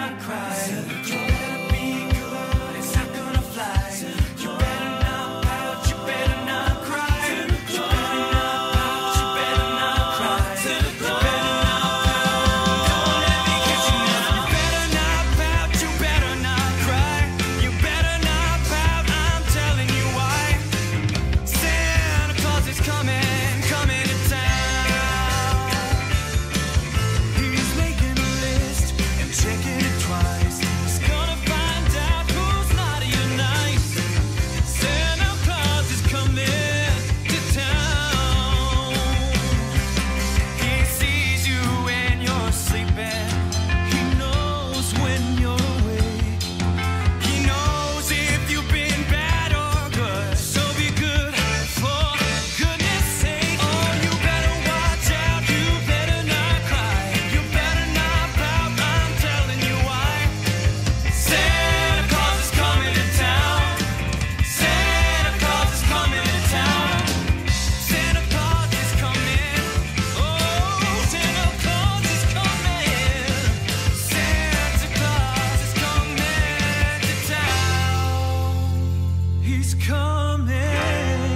not cry. You better be good, it's not gonna fly. You better not pout, you better not cry. You better not pout, you better not cry. You better not pout, don't let me get you now. You better not pout, you better not cry. You better not pout, I'm telling you why. Santa Claus is coming, coming to town. He's making a list and checking it twice. He's gonna find out who's naughty or nice. Santa Claus is coming to town. He sees you when you're sleeping. He knows when you're awake. He knows if you've been bad or good. So be good for goodness sake. Oh, you better watch out. You better not cry. You better not pout. I'm telling you why. Santa Claus is coming to town. Santa Claus is coming to town. Santa Claus is coming. Oh, Santa Claus is coming. Santa Claus is coming to town. He's coming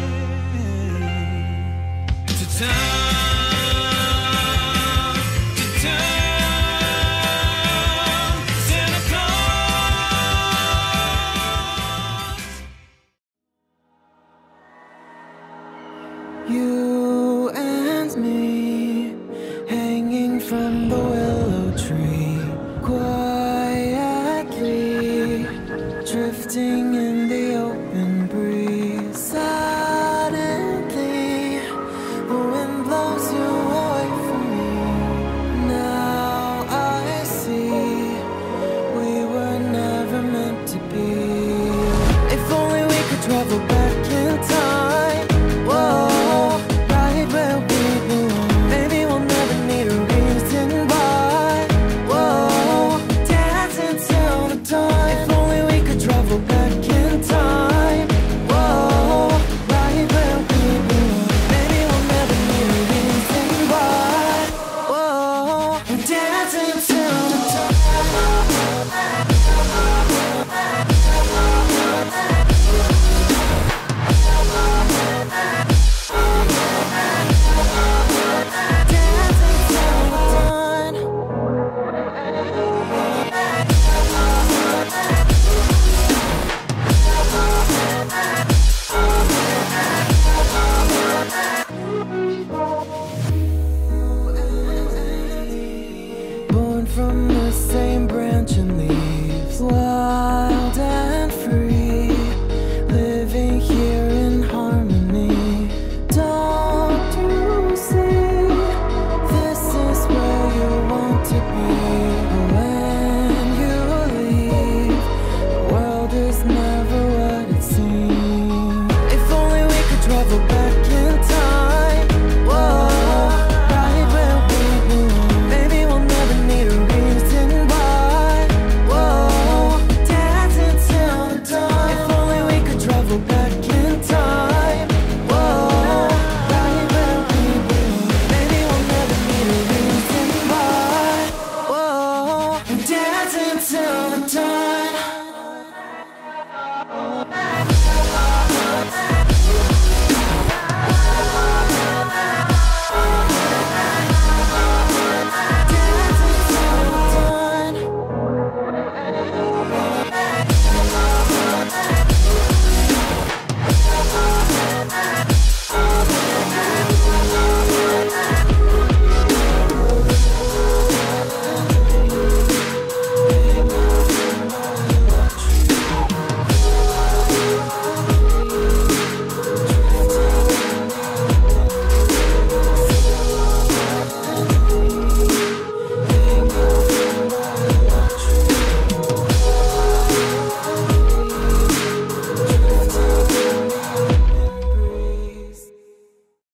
to town. To town. Santa Claus. You and me, hanging from the willow tree, quietly drifting